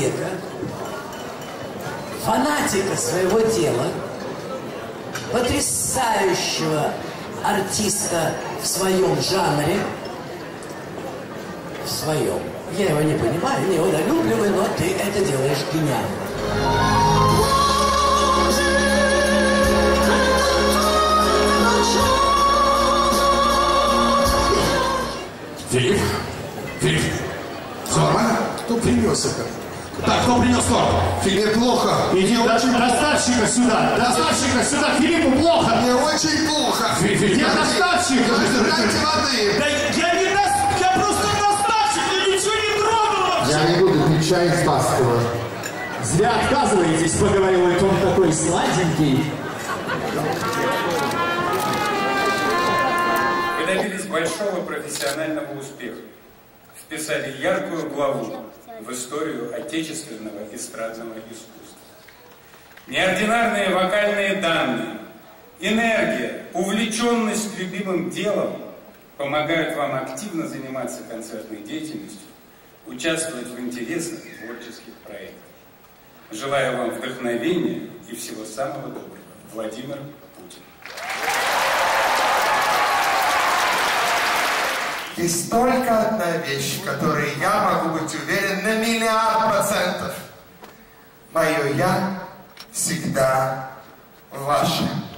человека, фанатика своего дела, потрясающего артиста в своем жанре, в своем. Я его не понимаю, не удалюбливаю, но ты это делаешь гениально. Филипп? Филипп? Все нормально? Кто принес это? Так, кто принес торт? Филипп, плохо. Иди доставщика сюда. Доставщика сюда. Филиппу плохо. Мне очень плохо. Где доставщик? Дайте воды. Да я просто доставщик, я ничего не трогал вообще. Я не буду пить чай из Баскова. Зря отказываетесь, поговорил, он такой сладенький. Вы добились большого профессионального успеха. Вписали яркую главу в историю отечественного эстрадного искусства. Неординарные вокальные данные, энергия, увлеченность любимым делом помогают вам активно заниматься концертной деятельностью, участвовать в интересных творческих проектах. Желаю вам вдохновения и всего самого доброго. Владимир Путин. Есть только одна вещь, в которой я могу быть уверен на 100%. Мое «я» всегда ваше.